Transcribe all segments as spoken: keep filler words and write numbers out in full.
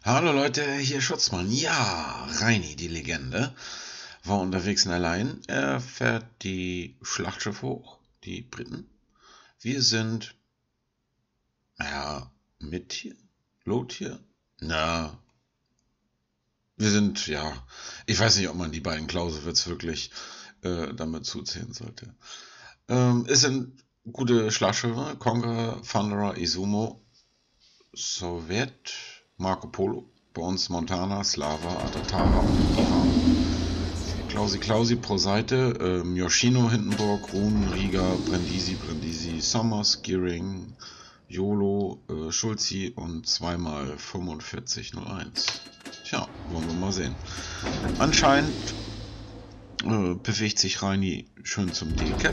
Hallo Leute, hier Schutzmann. Ja, Reini, die Legende, war unterwegs in der Line. Er fährt die Schlachtschiff hoch, die Briten. Wir sind, naja, mit hier, Lot hier. Na, wir sind, ja, ich weiß nicht, ob man die beiden Clausewitz wirklich äh, damit zuzählen sollte. Ähm, es sind gute Schlachtschiffe, Conqueror, Thunderer, Izumo, Sowjet, Marco Polo, bei uns Montana, Slava, Atatara und Ivan. Klausi Klausi pro Seite, ähm, Yoshino, Hindenburg, Run, Riga, Brindisi, Brindisi, Sommers, Gearing, YOLO, äh, Schulzi und zweimal fünfundvierzig null eins. Tja, wollen wir mal sehen. Anscheinend äh, bewegt sich Reini schön zum D-Cap.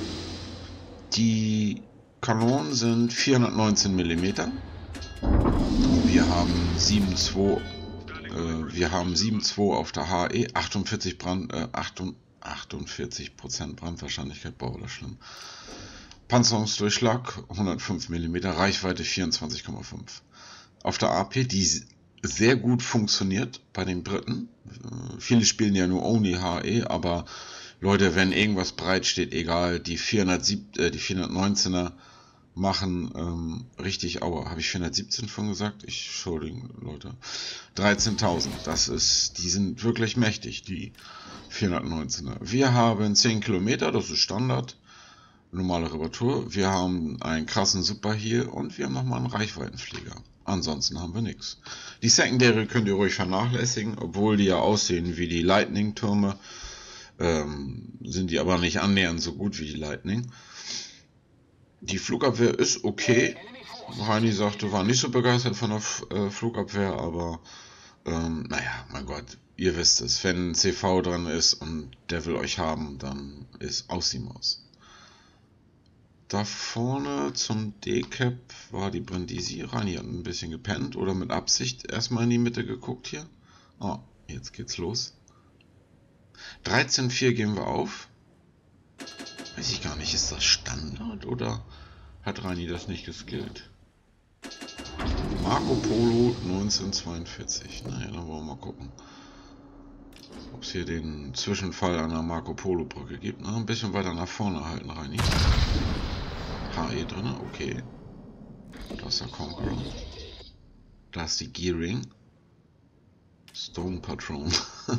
Die Kanonen sind vierhundertneunzehn Millimeter. Wir haben sieben Komma zwei äh, wir haben sieben Komma zwei auf der H E, achtundvierzig Brand, äh, achtundvierzig Prozent Brandwahrscheinlichkeit, boah, das schlimm. Panzerungsdurchschlag hundertfünf Millimeter, Reichweite vierundzwanzig Komma fünf. Auf der A P, die sehr gut funktioniert bei den Briten. Äh, viele spielen ja nur Only H E, aber Leute, wenn irgendwas breit steht, egal, die, vierhundertsieben, äh, die vierhundertneunzehner machen ähm, richtig Aua. Habe ich vierhundertsiebzehn von gesagt? Ich entschuldigen, Leute. dreizehntausend. Das ist, die sind wirklich mächtig, die vierhundertneunzehner. Wir haben zehn Kilometer, das ist Standard. Normale Reparatur. Wir haben einen krassen Super hier und wir haben nochmal einen Reichweitenflieger. Ansonsten haben wir nichts. Die Secondary könnt ihr ruhig vernachlässigen, obwohl die ja aussehen wie die Lightning-Türme. Ähm, sind die aber nicht annähernd so gut wie die Lightning. Die Flugabwehr ist okay. Reini sagte, war nicht so begeistert von der F äh, Flugabwehr, aber ähm, naja, mein Gott, ihr wisst es. Wenn ein C V dran ist und der will euch haben, dann ist aus die Maus. Da vorne zum D-Cap war die Brindisi. Reini hat ein bisschen gepennt oder mit Absicht erstmal in die Mitte geguckt hier. Oh, jetzt geht's los. dreizehn vier gehen wir auf. Weiß ich gar nicht, ist das Standard oder hat Reini das nicht geskillt? Marco Polo neunzehnhundertzweiundvierzig. Naja, dann wollen wir mal gucken, ob es hier den Zwischenfall an der Marco Polo Brücke gibt. Na, ein bisschen weiter nach vorne halten, Reini. H E drin, okay. Da ist der Conqueror. Da ist die Gearing. Stone Patron.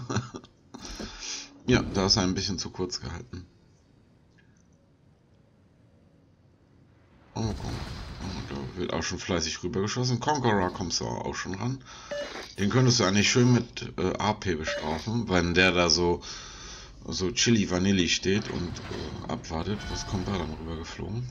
Ja, da ist er ein bisschen zu kurz gehalten. Oh, komm. Oh, da wird auch schon fleißig rübergeschossen. Conqueror kommst du auch schon ran. Den könntest du eigentlich schön mit äh, A P bestrafen, wenn der da so so Chili Vanilli steht und äh, abwartet. Was kommt da dann rüber geflogen?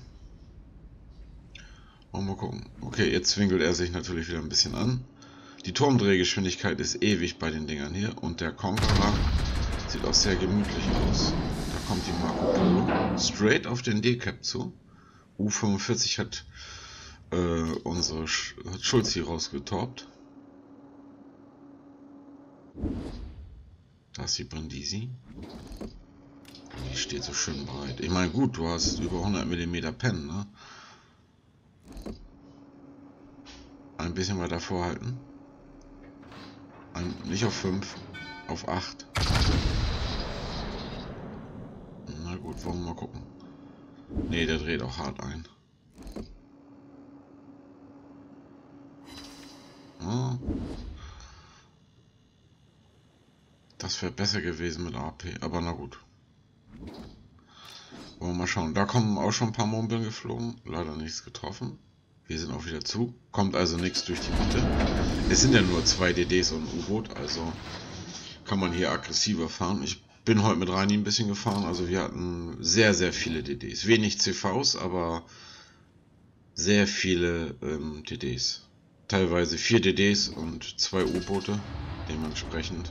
Oh, mal gucken. Okay, jetzt winkelt er sich natürlich wieder ein bisschen an. Die Turmdrehgeschwindigkeit ist ewig bei den Dingern hier und der Conqueror sieht auch sehr gemütlich aus. Da kommt die Marco Polo straight auf den D-Cap zu. U fünfundvierzig hat äh, unsere Sch hat Schulz hier rausgetorbt. Da ist die Brindisi. Die steht so schön breit. Ich meine, gut, du hast über hundert Millimeter Pen, ne? Ein bisschen weiter vorhalten. Ein, nicht auf fünf, auf acht. Na gut, wollen wir mal gucken. Ne, der dreht auch hart ein. Ja. Das wäre besser gewesen mit A P, aber na gut. Wollen wir mal schauen. Da kommen auch schon ein paar Murmeln geflogen. Leider nichts getroffen. Wir sind auch wieder zu. Kommt also nichts durch die Mitte. Es sind ja nur zwei D Ds und ein U-Boot, also kann man hier aggressiver fahren. Ich bin heute mit Reini ein bisschen gefahren, also wir hatten sehr, sehr viele D Ds. Wenig C Vs, aber sehr viele ähm, D Ds. Teilweise vier D Ds und zwei U-Boote, dementsprechend.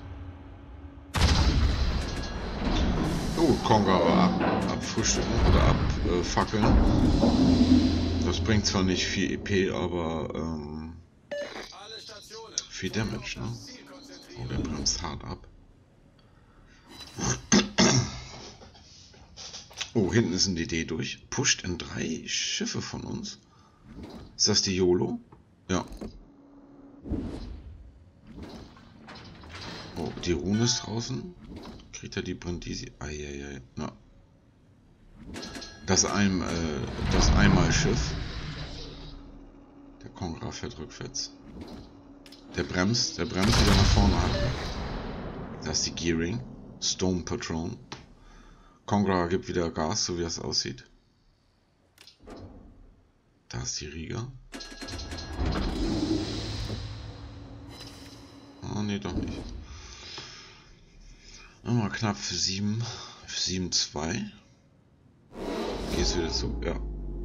Oh, Conqueror ab, abfrühstücken oder abfackeln. Äh, das bringt zwar nicht viel E P, aber ähm, viel Damage, ne? Oh, der bremst hart ab. Oh, hinten ist ein D D durch. Pusht in drei Schiffe von uns. Ist das die YOLO? Ja. die Rune ist draußen. Kriegt er die Brindisi? Eieiei. Na. Das, ein, äh, das Einmalschiff. Der Kongra fährt rückwärts. Der bremst, der bremst wieder nach vorne ab. Das ist die Gearing. Stone Patron. Kongra gibt wieder Gas, so wie das aussieht. Da ist die Riga. Oh ne, doch nicht. Nochmal knapp für sieben. Für sieben zwei. Gehst wieder zu. Ja.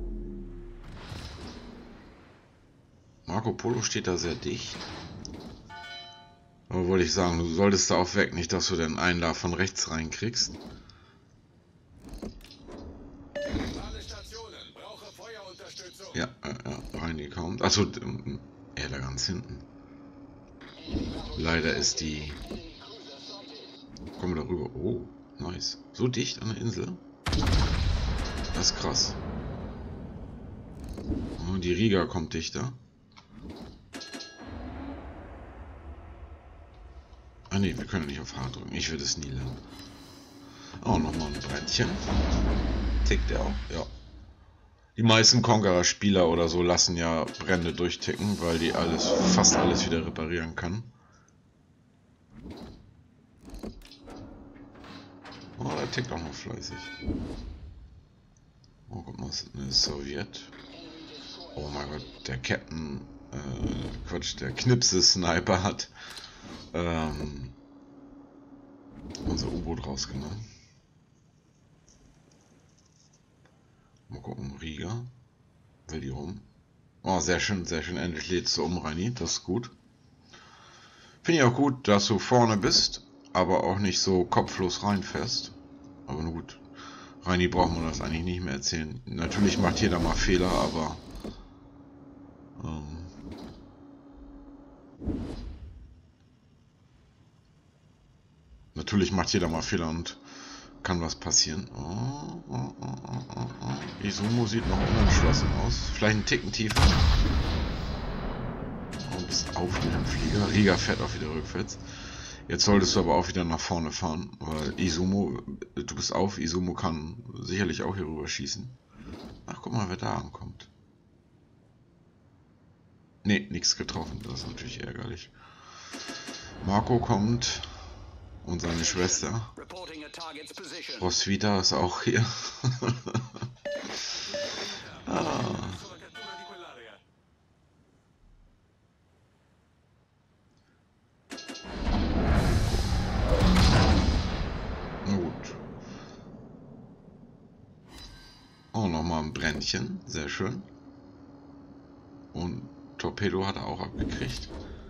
Marco Polo steht da sehr dicht. Aber wollte ich sagen, du solltest da auch weg, nicht dass du den einen da von rechts reinkriegst. Ja, äh, ja, reingekommen. Achso, er da ganz hinten. Leider ist die... Kommen wir darüber. Oh, nice. So dicht an der Insel. Das ist krass. Oh, die Riga kommt dichter. Ah ne, wir können nicht auf H drücken. Ich würde es nie lernen. Oh, nochmal ein Brettchen. Tickt der auch? Ja. Die meisten Conqueror-Spieler oder so lassen ja Brände durchticken, weil die alles, fast alles wieder reparieren kann. Oh, der tickt auch noch fleißig. Oh, guck mal, eine Sowjet. Oh mein Gott, der Captain, äh, Quatsch, der Knipse-Sniper hat ähm, unser U-Boot rausgenommen. Mal gucken, Riga. Will die rum. Oh, sehr schön, sehr schön. Endlich lädst du um, Reini. Das ist gut. Finde ich auch gut, dass du vorne bist, aber auch nicht so kopflos reinfährst. Aber nur gut. Reini braucht man das eigentlich nicht mehr erzählen. Natürlich macht jeder mal Fehler, aber... Ähm, natürlich macht jeder mal Fehler und kann was passieren. Oh, oh, oh, oh, oh, oh. Izumo sieht noch unentschlossen aus. Vielleicht einen Ticken tiefer. Oh, bist auf mit dem Flieger. Riga fährt auch wieder rückwärts. Jetzt solltest du aber auch wieder nach vorne fahren, weil Izumo, du bist auf, Izumo kann sicherlich auch hier rüber schießen. Ach, guck mal, wer da ankommt. Ne, nichts getroffen, das ist natürlich ärgerlich. Marco kommt und seine Schwester. Roswitha ist auch hier. ah. Oh, nochmal ein Brändchen. Sehr schön. Und Torpedo hat er auch abgekriegt.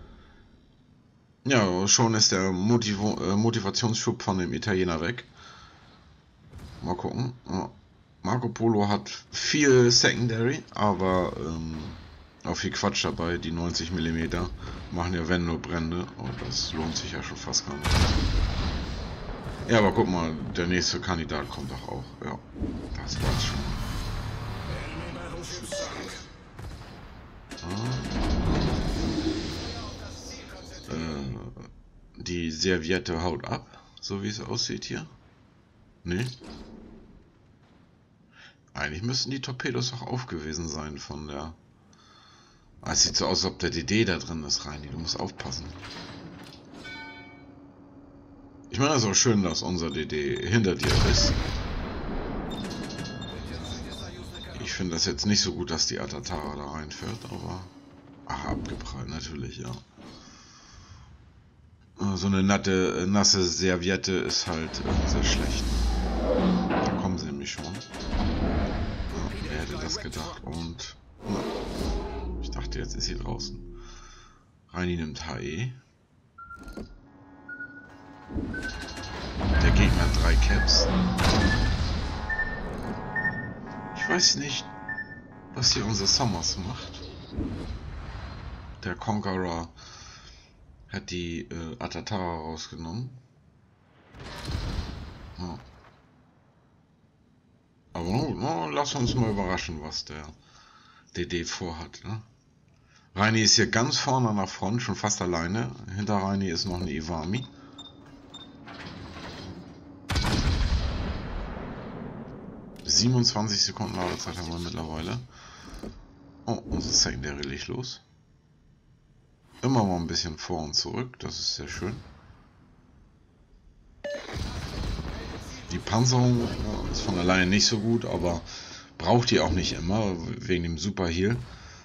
Ja, schon ist der Motiv äh, Motivationsschub von dem Italiener weg. Mal gucken. Ja. Marco Polo hat viel Secondary, aber ähm, auch viel Quatsch dabei. Die neunzig Millimeter machen ja wenn nur Brände. Und das lohnt sich ja schon fast gar nicht. Ja, aber guck mal, der nächste Kandidat kommt doch auch. Ja, das war's schon. Ah. Äh, die Serviette haut ab, so wie es aussieht hier. Nee. Eigentlich müssten die Torpedos auch auf gewesen sein von der... Ah, es sieht so aus, als ob der D D da drin ist, Reini. Du musst aufpassen. Ich meine, es ist auch schön, dass unser D D hinter dir ist. Ich finde das jetzt nicht so gut, dass die Atatara da reinfährt, aber... Ach, abgeprallt, natürlich, ja. So eine natte, nasse Serviette ist halt äh, sehr schlecht. Da kommen sie nämlich schon. Ja, wer hätte das gedacht? Und... Na, ich dachte, jetzt ist sie draußen. Reini nimmt H E. Der Gegner hat drei Caps. Ich weiß nicht, was hier unser Sommers macht. Der Conqueror hat die äh, Atatara rausgenommen. Ja. Aber no, no, lass uns mal überraschen, was der D D vorhat. Ne? Reini ist hier ganz vorne an der Front, schon fast alleine. Hinter Reini ist noch eine Iwami. siebenundzwanzig Sekunden Ladezeit haben wir mittlerweile. Oh, unser Secondary legt los. Immer mal ein bisschen vor und zurück, das ist sehr schön. Die Panzerung ja, ist von alleine nicht so gut, aber braucht die auch nicht immer, wegen dem Super Heal.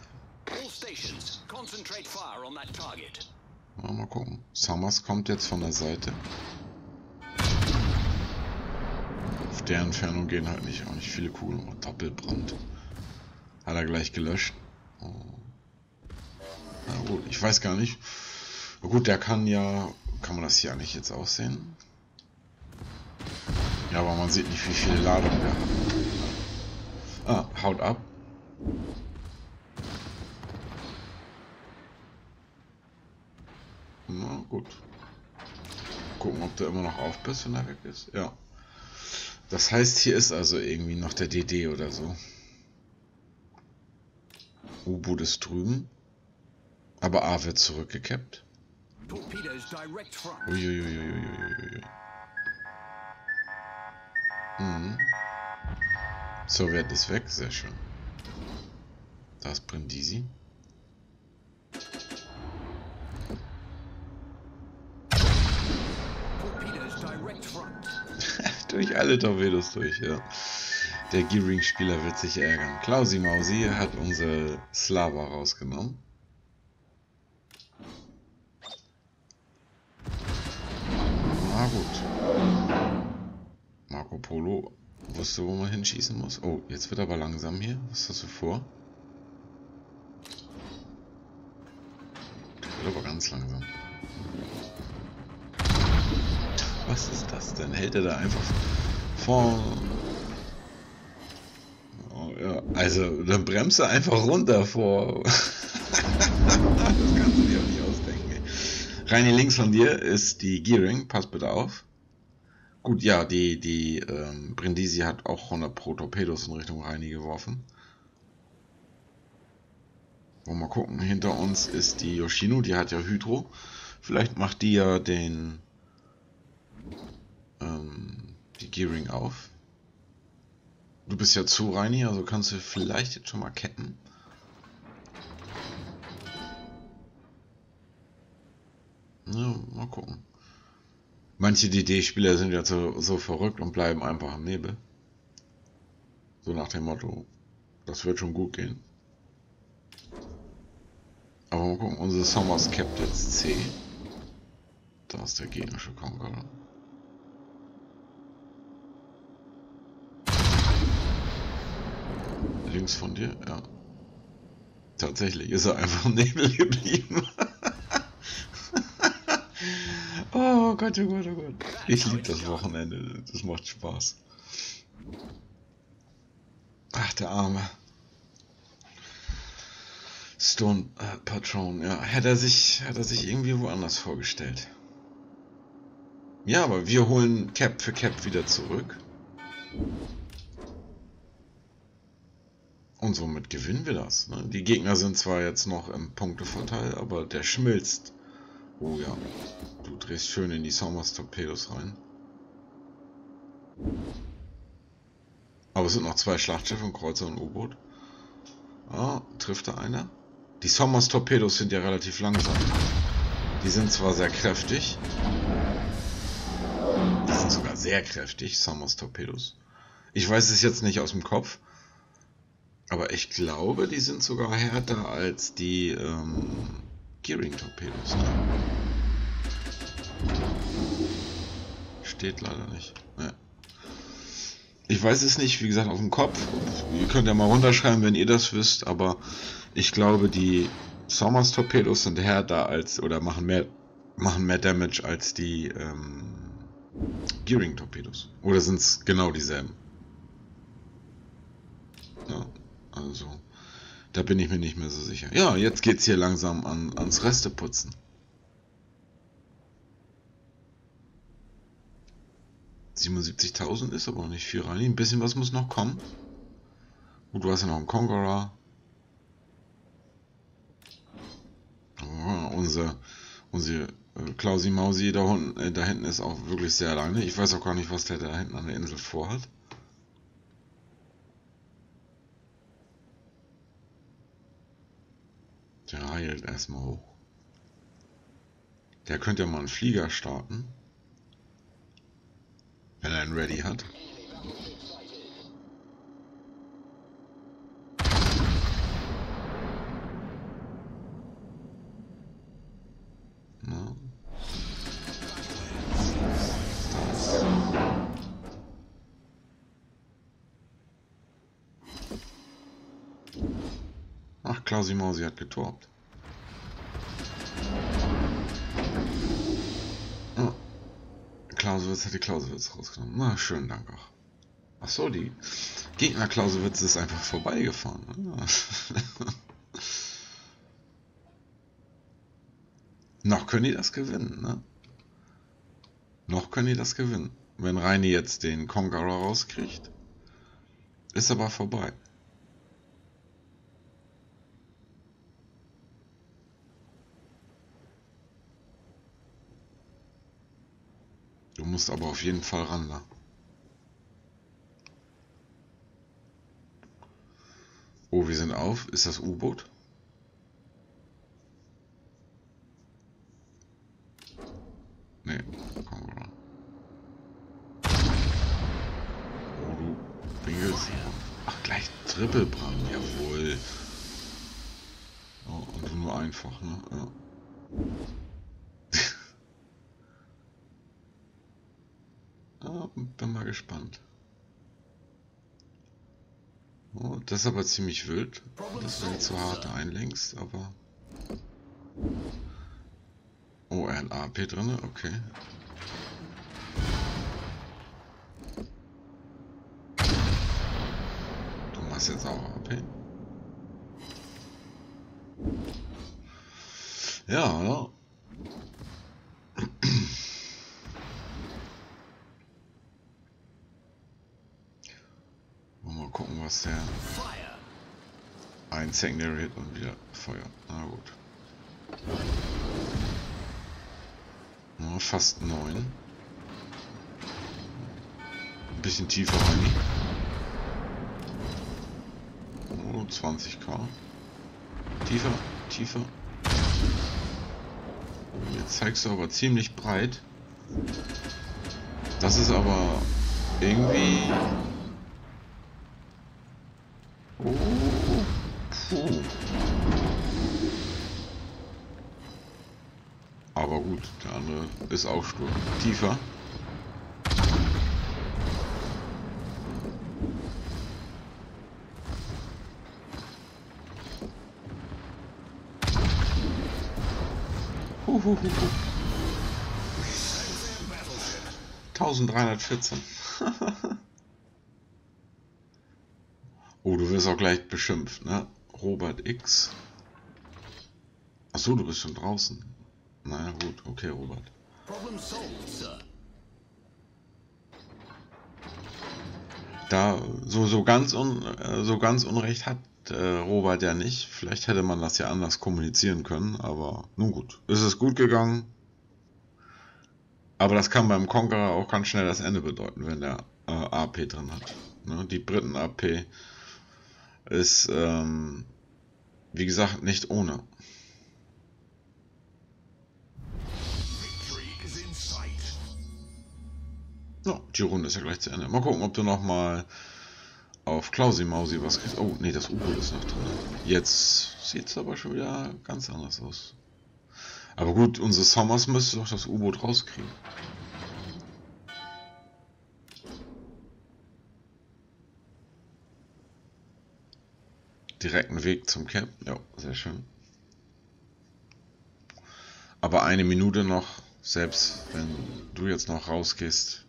Ja, mal gucken. Summers kommt jetzt von der Seite. Auf der Entfernung gehen halt nicht, auch nicht viele Kugeln. Oh, Doppelbrand. Hat er gleich gelöscht. Oh. Na gut, ich weiß gar nicht. Na gut, der kann ja... Kann man das hier eigentlich jetzt auch sehen? Ja, aber man sieht nicht, wie viele Ladungen der hat. Ah, haut ab. Na gut. Gucken, ob der immer noch auf bist, wenn er weg ist. Ja. Das heißt, hier ist also irgendwie noch der D D oder so. U-Boot ist drüben. Aber A wird zurückgekappt. Uiuiuiuiuiui. Mhm. Sowjet ist weg, sehr schön. Da ist Brindisi. Durch alle Torpedos durch, ja. Der Gearing-Spieler wird sich ärgern. Klausi Mausi hat unsere Slava rausgenommen. Na gut. Marco Polo wusste, wo man hinschießen muss. Oh, jetzt wird aber langsam hier. Was hast du vor? Der wird aber ganz langsam. Was ist das denn? Hält er da einfach vor... Oh, ja. Also, dann bremst er einfach runter vor... Das kannst du dir auch nicht ausdenken. Ey. Reini, links von dir ist die Gearing. Pass bitte auf. Gut, ja, die, die ähm, Brindisi hat auch hundert pro Torpedos in Richtung Reini geworfen. Wollen wir mal gucken. Hinter uns ist die Yoshino. Die hat ja Hydro. Vielleicht macht die ja den... die Gearing auf. Du bist ja zu, Reini, also kannst du vielleicht jetzt schon mal cappen. Ja, mal gucken. Manche D D-Spieler sind ja so, so verrückt und bleiben einfach im Nebel. So nach dem Motto, das wird schon gut gehen. Aber mal gucken, unsere Summers capped jetzt C. Da ist der gegnerische Conqueror. Links von dir, ja. Tatsächlich ist er einfach im Nebel geblieben. Oh Gott, oh Gott, oh Gott. Ich liebe das Wochenende, das macht Spaß. Ach, der Arme. Stone äh, Patron, ja. Hätte er sich, hätte er sich irgendwie woanders vorgestellt. Ja, aber wir holen Cap für Cap wieder zurück. Und somit gewinnen wir das. Ne? Die Gegner sind zwar jetzt noch im Punktevorteil, aber der schmilzt. Oh ja, du drehst schön in die Summers Torpedos rein. Aber es sind noch zwei Schlachtschiffe, ein Kreuzer und ein U-Boot. Ah, trifft da einer? Die Summers Torpedos sind ja relativ langsam. Die sind zwar sehr kräftig. Die sind sogar sehr kräftig, Summers Torpedos. Ich weiß es jetzt nicht aus dem Kopf. Aber ich glaube, die sind sogar härter als die ähm, Gearing-Torpedos. Steht leider nicht. Ja. Ich weiß es nicht, wie gesagt, auf dem Kopf. Ihr könnt ja mal runterschreiben, wenn ihr das wisst. Aber ich glaube, die Summers-Torpedos sind härter als, oder machen mehr, machen mehr Damage als die ähm, Gearing-Torpedos. Oder sind es genau dieselben? Ja. Also, da bin ich mir nicht mehr so sicher. Ja, jetzt geht's hier langsam an, ans Resteputzen. siebenundsiebzigtausend ist aber noch nicht viel rein. Ein bisschen was muss noch kommen. Gut, du hast ja noch einen Conqueror. Oh, unser, unsere äh, Klausi Mausi da, unten, äh, da hinten ist auch wirklich sehr alleine. Ich weiß auch gar nicht, was der da hinten an der Insel vorhat. eilt erstmal hoch. Der könnte ja mal einen Flieger starten. Wenn er einen ready hat. Na. Das. Ach, Klausi Mausi hat getorbt. Oh. Clausewitz hat die Clausewitz rausgenommen. Na, schönen Dank auch. Achso, die Gegner Clausewitz ist einfach vorbeigefahren. Ja. Noch können die das gewinnen, ne? Noch können die das gewinnen. Wenn Reini jetzt den Conqueror rauskriegt, ist aber vorbei. Du musst aber auf jeden Fall ran, ne? Oh, wir sind auf. Ist das U-Boot? Nee, komm mal. Oh, du Bingels. Ach, gleich Trippelbrand, jawohl. Oh, und du nur einfach, ne? Ja. Ah, bin mal gespannt. Oh, das ist aber ziemlich wild, dass du jetzt so hart einlenkst, aber... Oh, er hat A P drin, okay. Du machst jetzt auch A P. Ja, ja. Mal gucken, was der... Ein Secondary Hit und wieder Feuer. Na gut. Ja, fast neun. Ein bisschen tiefer rein. Oh, zwanzig K. Tiefer, tiefer. Jetzt zeigst du aber ziemlich breit. Das ist aber irgendwie... Oh, puh. Aber gut, der andere ist auch stur. Tiefer. Huhuhuhu. eintausenddreihundertvierzehn. Oh, du wirst auch gleich beschimpft, ne? Robert X. Achso, du bist schon draußen. Naja, gut, okay, Robert. Da so, so, ganz, un, so ganz Unrecht hat äh, Robert ja nicht. Vielleicht hätte man das ja anders kommunizieren können, aber nun gut. Ist es gut gegangen. Aber das kann beim Conqueror auch ganz schnell das Ende bedeuten, wenn der äh, A P drin hat. Ne? Die Briten A P ist, ähm, wie gesagt, nicht ohne. Ja, die Runde ist ja gleich zu Ende. Mal gucken, ob du nochmal auf Klausi Mausi was kriegst. Oh, nee, das U-Boot ist noch drin. Jetzt sieht es aber schon wieder ganz anders aus. Aber gut, unsere Sommers müsste doch das U-Boot rauskriegen. Direkten Weg zum Camp. Ja, sehr schön. Aber eine Minute noch, selbst wenn du jetzt noch rausgehst,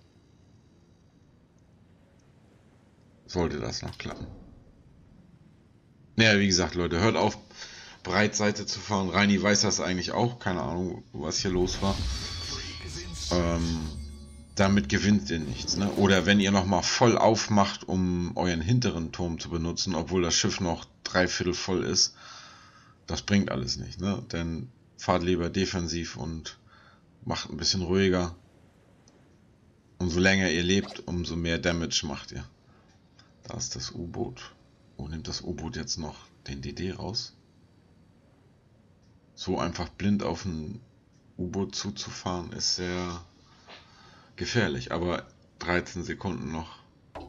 sollte das noch klappen. Ja, wie gesagt, Leute, hört auf, Breitseite zu fahren. Reini weiß das eigentlich auch. Keine Ahnung, was hier los war. Ähm, damit gewinnt ihr nichts. Ne? Oder wenn ihr nochmal voll aufmacht, um euren hinteren Turm zu benutzen, obwohl das Schiff noch dreiviertel voll ist, das bringt alles nicht. Ne? Denn fahrt lieber defensiv und macht ein bisschen ruhiger. Umso länger ihr lebt, umso mehr Damage macht ihr. Da ist das U-Boot. Oh, nimmt das U-Boot jetzt noch den D D raus? so einfach blind auf ein U-Boot zuzufahren, ist sehr gefährlich. Aber dreizehn Sekunden noch.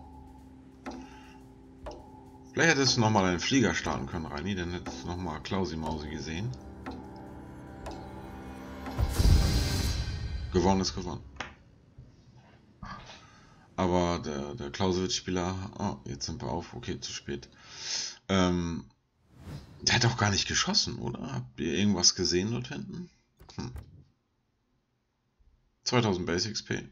Vielleicht hättest du nochmal einen Flieger starten können, Reini, dann hättest du nochmal Klausi Mausi gesehen. Gewonnen ist gewonnen. Aber der, der Clausewitz-Spieler, oh, jetzt sind wir auf, okay, zu spät. Ähm, der hat auch gar nicht geschossen, oder? Habt ihr irgendwas gesehen dort hinten? Hm. zweitausend Base X P.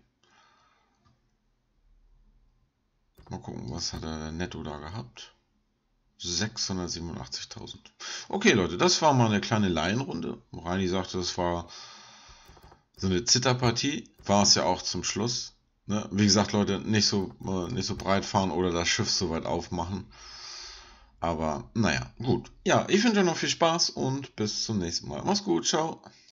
Mal gucken, was hat er netto da gehabt? sechshundertsiebenundachtzigtausend. Okay, Leute, das war mal eine kleine Laienrunde. Reini sagte, das war so eine Zitterpartie. War es ja auch zum Schluss. Ne? Wie gesagt, Leute, nicht so, äh, nicht so breit fahren oder das Schiff so weit aufmachen. Aber naja, gut. Ja, ich wünsche euch noch viel Spaß und bis zum nächsten Mal. Mach's gut, ciao.